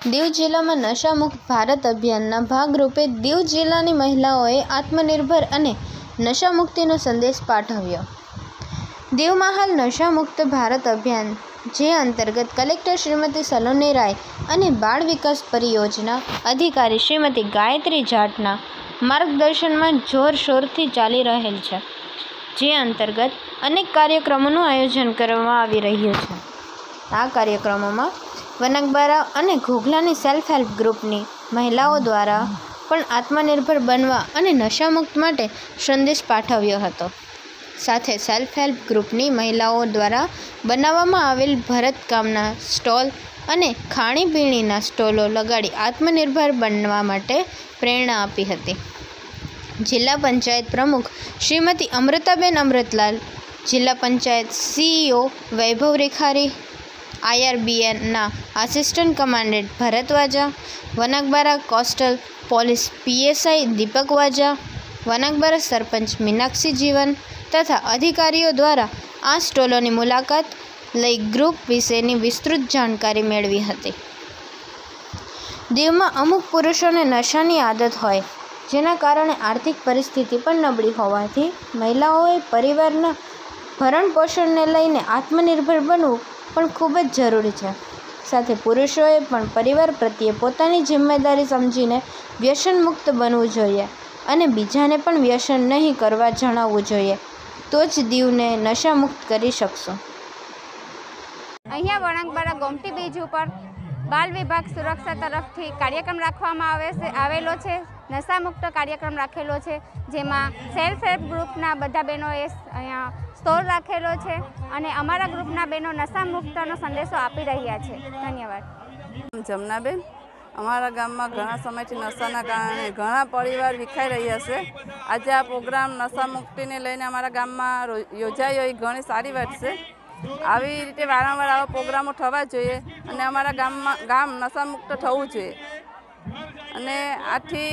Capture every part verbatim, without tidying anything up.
દીવ જિલ્લામાં નશામુક્ત ભારત અભિયાનના ભાગરૂપે દીવ જિલ્લાની મહિલાઓએ આત્મનિર્ભર અને નશામુક્તિનો સંદેશ પાઠવ્યો. દીવમાં હાલ નશામુક્ત ભારત અભિયાન, જે અંતર્ગત કલેક્ટર શ્રીમતી સલોની રાય અને બાળ વિકાસ પરિયોજના અધિકારી શ્રીમતી ગાયત્રી જાટના માર્ગદર્શનમાં જોરશોરથી ચાલી રહેલ છે. જે અંતર્ગત અનેક કાર્યક્રમોનું આયોજન કરવામાં આવી રહ્યું છે. આ કાર્યક્રમોમાં વનકબારા અને ઘોઘલાની સેલ્ફ હેલ્પ ગ્રુપની મહિલાઓ દ્વારા પણ આત્મનિર્ભર બનવા અને નશામુક્ત માટે સંદેશ પાઠવ્યો હતો. સાથે સેલ્ફ હેલ્પ ગ્રુપની મહિલાઓ દ્વારા બનાવવામાં આવેલ ભરતકામના સ્ટોલ અને ખાણીપીણીના સ્ટોલો લગાડી આત્મનિર્ભર બનવા માટે પ્રેરણા આપી હતી. જિલ્લા પંચાયત પ્રમુખ શ્રીમતી અમૃતાબેન અમૃતલાલ, જિલ્લા પંચાયત સીઈઓ વૈભવ રેખારી, આઈઆરબીએનના assistant commandant Bharat Vaja, Vanakbara coastal police PSI Deepak Vaja, Vanakbara sarpanch Meenakshi Jivan તથા અધિકારીઓ દ્વારા આ સ્ટોલોની મુલાકાત લઈ ગ્રુપ વિશેની વિસ્તૃત જાણકારી મેળવી હતી. દીવમાં અમુક પુરુષોને નશાની આદત હોય, જેના કારણે આર્થિક પરિસ્થિતિ પણ નબળી હોવાથી મહિલાઓએ પરિવારના ભરણ પોષણને લઈને આત્મનિર્ભર બનવું પણ ખૂબ જ જરૂરી છે. સાથે પુરુષોએ પણ પરિવાર પ્રત્યે પોતાની જિમ્મેદારી સમજીને વ્યસન મુક્ત બનવું જોઈએ અને બીજાને પણ વ્યસન નહીં કરવા જણાવવું જોઈએ. તો જ દીવને નશામુક્ત કરી શકશું. અહીંયા વણકબારા ગોમતી બીચ ઉપર બાલ વિભાગ સુરક્ષા તરફથી કાર્યક્રમ રાખવામાં આવે છે આવેલો છે. નશામુક્ત કાર્યક્રમ રાખેલો છે, જેમાં સેલ્ફ હેલ્પ ગ્રુપના બધા બહેનોએ અહીંયા સ્ટોલ રાખેલો છે અને અમારા ગ્રુપના બહેનો નશામુક્તનો સંદેશો આપી રહ્યા છે. ધન્યવાદ. જમનાબેન, અમારા ગામમાં ઘણા સમયથી નશાના કારણે ઘણા પરિવાર વિખાઈ રહ્યા છે. આજે આ પ્રોગ્રામ નશામુક્તિને લઈને અમારા ગામમાં યોજાયો એ ઘણી સારી વાત છે. આવી રીતે વારંવાર આવા પ્રોગ્રામો થવા જોઈએ અને અમારા ગામમાં ગામ નશામુક્ત થવું જોઈએ. અને આથી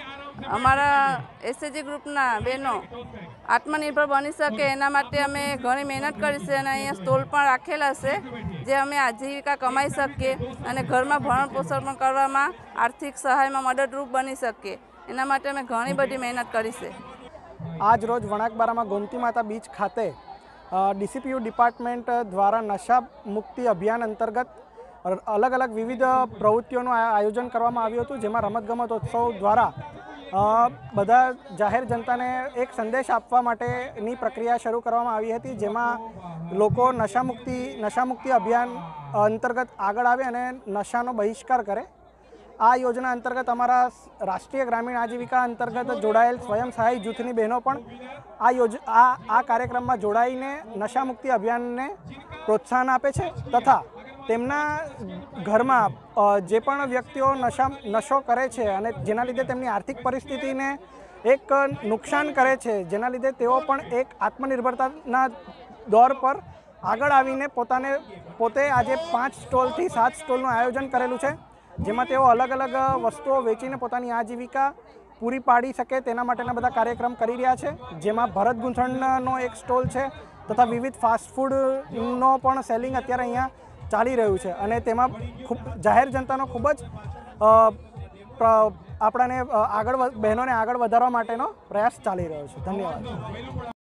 અમારા એસએજી ગ્રુપના બહેનો આત્મનિર્ભર બની શકે એના માટે અમે ઘણી મહેનત કરી છે અને અહીંયા સ્ટોલ પણ રાખેલા છે, જે અમે આજીવિકા કમાઈ શકીએ અને ઘરમાં ભરણ પોષણ પણ કરવામાં આર્થિક સહાયમાં મદદરૂપ બની શકીએ. એના માટે અમે ઘણી બધી મહેનત કરી છે. આજ રોજ વણાકબારામાં ગોમતી માતા બીચ ખાતે ડીસીપીયુ ડિપાર્ટમેન્ટ દ્વારા નશા મુક્તિ અભિયાન અંતર્ગત અલગ અલગ વિવિધ પ્રવૃત્તિઓનું આયોજન કરવામાં આવ્યું હતું, જેમાં રમતગમત ઉત્સવ દ્વારા બધા જાહેર જનતાને એક સંદેશ આપવા માટેની પ્રક્રિયા શરૂ કરવામાં આવી હતી, જેમાં લોકો નશામુક્તિ નશામુક્તિ અભિયાન અંતર્ગત આગળ આવે અને નશાનો બહિષ્કાર કરે. આ યોજના અંતર્ગત અમારા રાષ્ટ્રીય ગ્રામીણ આજીવિકા અંતર્ગત જોડાયેલ સ્વયં સહાય જૂથની બહેનો પણ આ યોજ આ આ કાર્યક્રમમાં જોડાઈને નશામુક્તિ અભિયાનને પ્રોત્સાહન આપે છે તથા તેમના ઘરમાં જે પણ વ્યક્તિઓ નશા નશો કરે છે અને જેના લીધે તેમની આર્થિક પરિસ્થિતિને એક નુકસાન કરે છે, જેના લીધે તેઓ પણ એક આત્મનિર્ભરતાના દોર પર આગળ આવીને પોતાને પોતે આજે પાંચ સ્ટોલથી સાત સ્ટોલનું આયોજન કરેલું છે, જેમાં તેઓ અલગ અલગ વસ્તુઓ વેચીને પોતાની આજીવિકા પૂરી પાડી શકે તેના માટેના બધા કાર્યક્રમ કરી રહ્યા છે. જેમાં ભરત ગૂંથણનો એક સ્ટોલ છે તથા વિવિધ ફાસ્ટફૂડનો પણ સેલિંગ અત્યારે અહીંયા ચાલી રહ્યું છે અને તેમાં ખૂબ જાહેર જનતાનો ખૂબ જ આપણાને આગળ બહેનોને આગળ વધારવા માટેનો પ્રયાસ ચાલી રહ્યો છે. ધન્યવાદ.